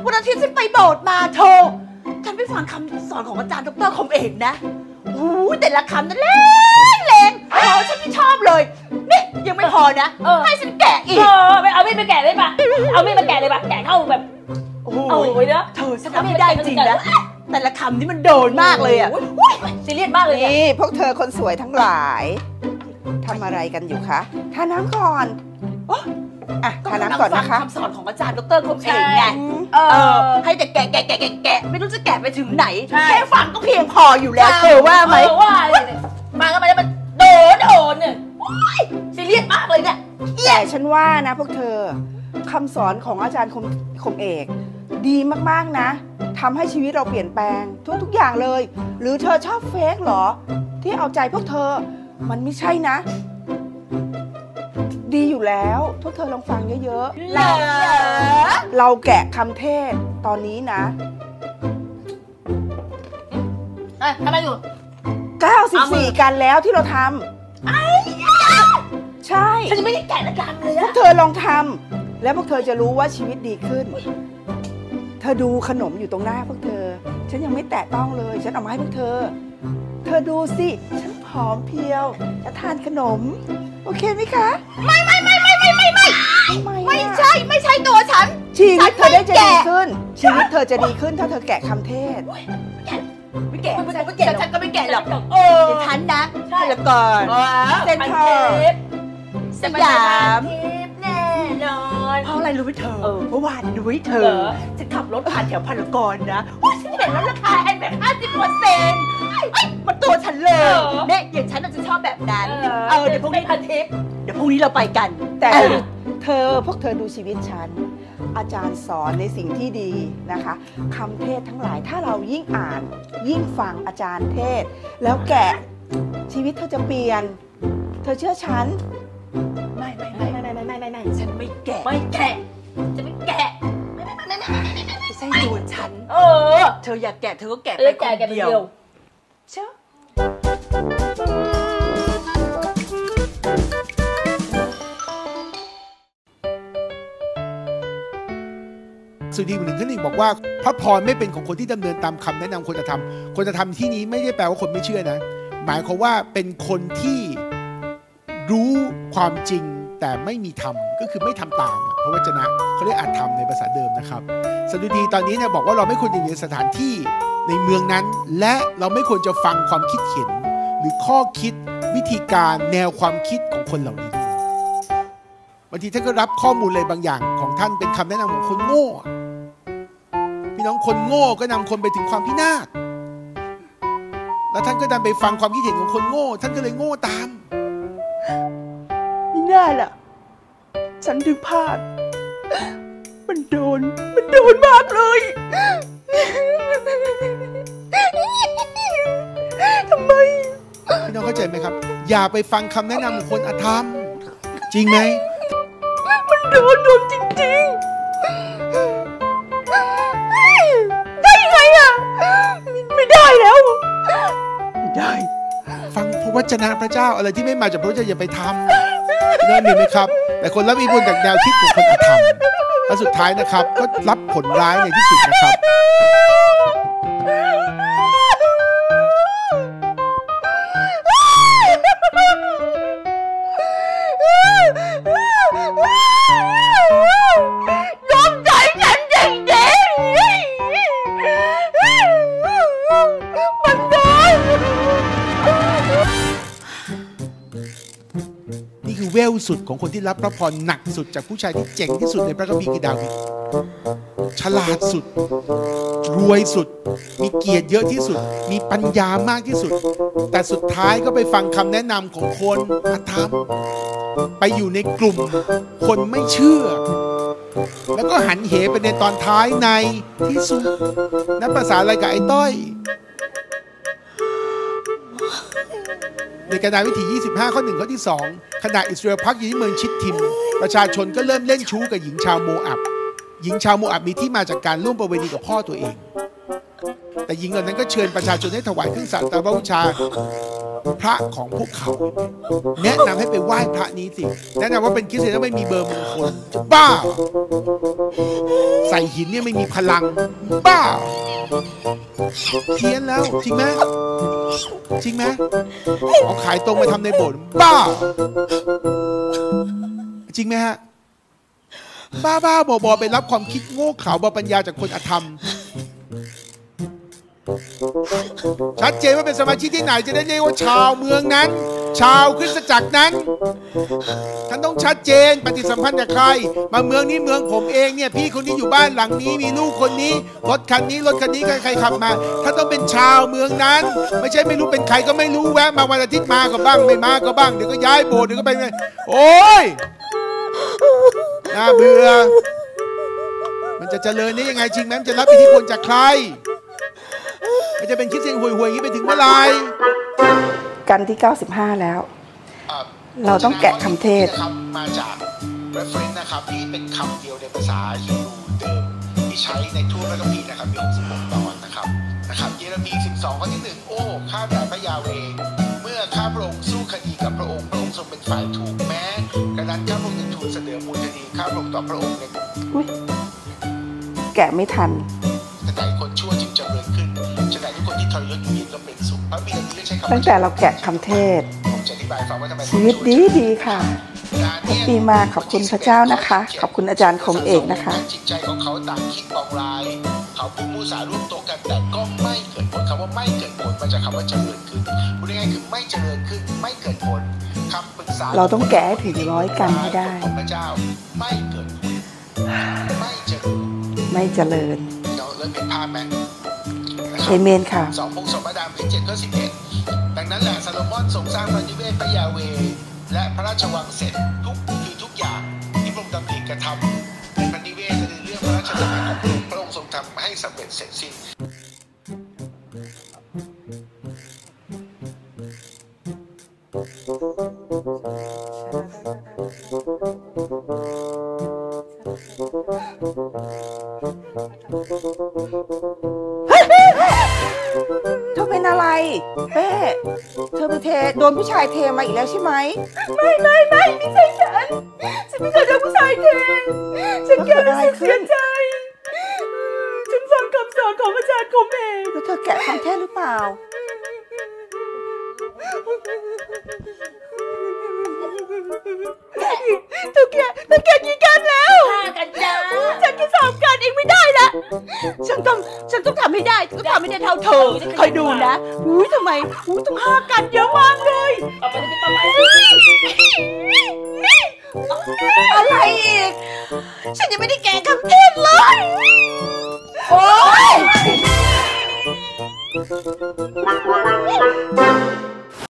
วันอาทิตย์ฉันไปโบสถ์มาเธอฉันไปฟังคำสอนของอาจารย์ดร.คมเอกนะโอ้ยแต่ละคำนั้นแรงฉันไม่ชอบเลยนี่ยังไม่พอนะให้ฉันแกะอีกไปเอามีดมาแกะได้ปะเอามีดมาแกะเลยปะแกะเข้าแบบเอาเลยเนาะเธอฉันทำไม่ได้จริงนะแต่ละคำนี่มันโดนมากเลยอ่ะซีเรียสมากเลยนี่พวกเธอคนสวยทั้งหลายทำอะไรกันอยู่คะทานน้ำก่อนทานน้ำก่อนนะคะคำสอนของอาจารย์ดร.คมเอกไงให้แต่แกะไม่รู้จะแกะไปถึงไหนแค่ฟังก็เพียงพออยู่แล้วเธอว่าไหมว่ามาก็มาแล้วมันโดนเนี่ยซีเรียสมากเลยเนี่ยแต่ฉันว่านะพวกเธอคำสอนของอาจารย์คมเอกดีมากๆนะทำให้ชีวิตเราเปลี่ยนแปลงทุกอย่างเลยหรือเธอชอบเฟกเหรอที่เอาใจพวกเธอมันไม่ใช่นะดีอยู่แล้วพวกเธอลองฟังเยอะๆเราแกะคำเทศตอนนี้นะทำไมอยู่ 94กันแล้วที่เราทำใช่ฉันจะไม่ได้แกะละกันเลยพวกเธอลองทำแล้วพวกเธอจะรู้ว่าชีวิตดีขึ้นเธอดูขนมอยู่ตรงหน้าพวกเธอฉันยังไม่แตะต้องเลยฉันเอามาให้พวกเธอดูสิฉันผอมเพรียวจะทานขนมโอเคไหมคะไม่ใช่ตัวฉันชีวิตเธอได้จะดีขึ้นชีวิตเธอจะดีขึ้นถ้าเธอแกะคำเทศไม่แกะฉันก็ไม่แกะหรอกเดี๋ยวฉันนะพารากอนเซ็นทรัลสยามแน่นอนเพราะอะไรรู้ไหมเธอเมื่อวานรู้ไหมเธอฉันขับรถผ่านแถวพารากอนนะฉันเห็นแล้วราคาแบบ 50%มันตัวฉันเลยเนี่ยอย่างฉันจะชอบแบบนั้นเดี๋ยวพรุ่งนี้พันทิปเดี๋ยวพรุ่งนี้เราไปกันแต่พวกเธอดูชีวิตฉันอาจารย์สอนในสิ่งที่ดีนะคะคำเทศทั้งหลายถ้าเรายิ่งอ่านยิ่งฟังอาจารย์เทศแล้วแกะชีวิตเธอจะเปลี่ยนเธอเชื่อฉันไม่ฉันไม่แกะจะไม่แกะไม่ใช่ตัวฉันเธออยากแกะเธอก็แกะไปคนเดียวเชื่อสุดีบุญหนึ่งขึ้นหนึ่งบอกว่าพระพรไม่เป็นของคนที่ดำเนินตามคำแนะนำคนจะทำคนจะทำที่นี้ไม่ได้แปลว่าคนไม่เชื่อนะหมายความว่าเป็นคนที่รู้ความจริงแต่ไม่มีทำก็คือไม่ทำตามพระวจนะเขาเรียกอาจทำในภาษาเดิมนะครับสดุดีตอนนี้เนี่ยบอกว่าเราไม่ควรอยู่ในสถานที่ในเมืองนั้นและเราไม่ควรจะฟังความคิดเห็นหรือข้อคิดวิธีการแนวความคิดของคนเหล่านี้บางทีท่านก็รับข้อมูลอะไรบางอย่างของท่านเป็นคำแนะนำของคนโง่พี่น้องคนโง่ก็นำคนไปถึงความพินาศแล้วท่านก็ดันไปฟังความคิดเห็นของคนโง่ท่านก็เลยโง่ตามไม่น่าล่ะฉันถึงพลาดมันโดนมากเลยทำไมพี่น้องเข้าใจไหมครับอย่าไปฟังคำแนะนำของคนอธรรมจริงไหมมันโดนจริงๆได้ไงอ่ะไม่ได้แล้วไม่ได้ฟังพระวจนะพระเจ้าอะไรที่ไม่มาจากพระเจ้าอย่าไปทำนั่นเองไหมครับแต่คนรับอิทธิพลจากแนวคิดของคนอธรรมและสุดท้ายนะครับก็รับผลร้ายในที่สุดนะครับยอมใจฉันจริงมันได้นี่คือเวลสุดของคนที่รับพระพรหนักสุดจากผู้ชายที่เจ๋งที่สุดในพระคัมภีร์คือดาวิดฉลาดสุดรวยสุดมีเกียรติเยอะที่สุดมีปัญญามากที่สุดแต่สุดท้ายก็ไปฟังคำแนะนำของคนอธรรมไปอยู่ในกลุ่มคนไม่เชื่อแล้วก็หันเหไปในตอนท้ายในที่สุดนับภาษาอะไรกับไอ้ต้อยในกนาวิถี25ข้อ1ข้อที่2ขณะอิสราเอลพักอยู่ที่เมืองชิตทิมประชาชนก็เริ่มเล่นชู้กับหญิงชาวโมอับหญิงชาวโมอับมีที่มาจากการร่วมประเวณีกับพ่อตัวเองแต่หญิงเหล่านั้นก็เชิญประชาชนให้ถวายเครื่องสักการะบูชาพระของพวกเขาแนะนำให้ไปไหว้พระนี้สิแนะนำว่าเป็นคริสเตียนแล้วไม่มีเบอร์มงคลจะบ้าใส่หินเนี่ยไม่มีพลังบ้าเพี้ยนแล้วจริงไหมจริงไหมเอาขายตรงไปทำในโบสถ์บ้าจริงไหมฮะบ้าบอไปรับความคิดโง่เขลาบาปัญญาจากคนอธรรมชัดเจนว่าเป็นสมาชิกที่ไหนจะได้เรียกว่าชาวเมืองนั้นชาวคริสตจักรนั้นท่านต้องชัดเจนปฏิสัมพันธ์กับใครมาเมืองนี้เมืองผมเองเนี่ยพี่คนนี้อยู่บ้านหลังนี้มีลูกคนนี้รถคันนี้ใครขับมาท่านต้องเป็นชาวเมืองนั้นไม่ใช่ไม่รู้เป็นใครก็ไม่รู้แวะมาวันอาทิตย์มาก็บ้างไม่มาก็บ้างเดี๋ยวก็ย้ายโบสถ์เดี๋ยวก็ไปโอ้ยน่าเบื่อมันจะเจริญได้ยังไงจริงไหมมันจะรับอิทธิพลจากใครมันจะเป็นคริสเตียนห่วยๆอย่างนี้ไปถึงเมื่อไหร่กันที่95แล้วเราต้องแกะคำเทศมาจาก reference นะครับที่เป็นคำเดียวในภาษาฮีบรูเดิมที่ใช้ในทั่วพระคัมภีร์นะครับมี66ตอนนะครับเยเรมี12ข้อที่1โอ้ข้าแต่พระยาเวห์เมื่อข้าพระองค์สู้คดีกับพระองค์ทรงเป็นฝ่ายถูกแม้กระนั้นข้าพระองค์ยังทูลเสนอมูลคดีข้าพระองค์ต่อพระองค์ในแกะไม่ทันแต่คนชั่วจึงเจริญขึ้นฉะนั้นทุกคนที่ทรยศอยู่เย็นก็เป็นสุขพระบิดาได้ใช้คำตั้งแต่เราแกะคำเทศชีวิตดีค่ะทุกปีมาขอบคุณพระเจ้านะคะขอบคุณอาจารย์คมเอกนะคะจิตใจของเขาต่างคิดปองร้ายเขาพูดมุสาร่วมโต๊ะกันแต่ก็ไม่เกิดผลคำว่าไม่เกิดผลมาจากคำว่าเจริญขึ้นพูดง่ายๆคือไม่เจริญขึ้นไม่เกิดผลคำปรึกษาเราต้องแกะถึง100 กันให้ได้พระเจ้าไม่เกิดผลไม่เจริญเราเริ่มเห็นภาพไหมเอเมนค่ะ 2 พงศาวดารบท 7 ข้อ 11ดังนั้นแหละซาโลมอนทรงสร้างพระนิเวศพระยาเวห์และพระราชวังเสร็จทุกอย่างที่พระองค์ดำริกระทำในพระนิเวศและในเรื่องพระราชดำริของพระองค์ทรงทำให้สำเร็จเสร็จสิ้นเธอเป็นอะไรเป้เธอไปโดนผู้ชายเทมาอีกแล้วใช่ไหมไม่ไม่ใช่ฉันไม่เคยโดนผู้ชายเทฉันแค่รู้สึกเสียใจฉันฟังคำสอนของอาจารย์คมเองแล้วเธอแกะคำเทศหรือเปล่าเธอแกกี่กันแล้ว 5 กันจ้าฉันแค่3 กันเองไม่ได้ละฉันต้องทำให้ได้ต้องทำให้ได้เท่าเธอคอยดูนะทำไมต้อง5 กันเยอะมากเลยอะไรอีกฉันยังไม่ได้แกะคำเทศเลยโอ๊ย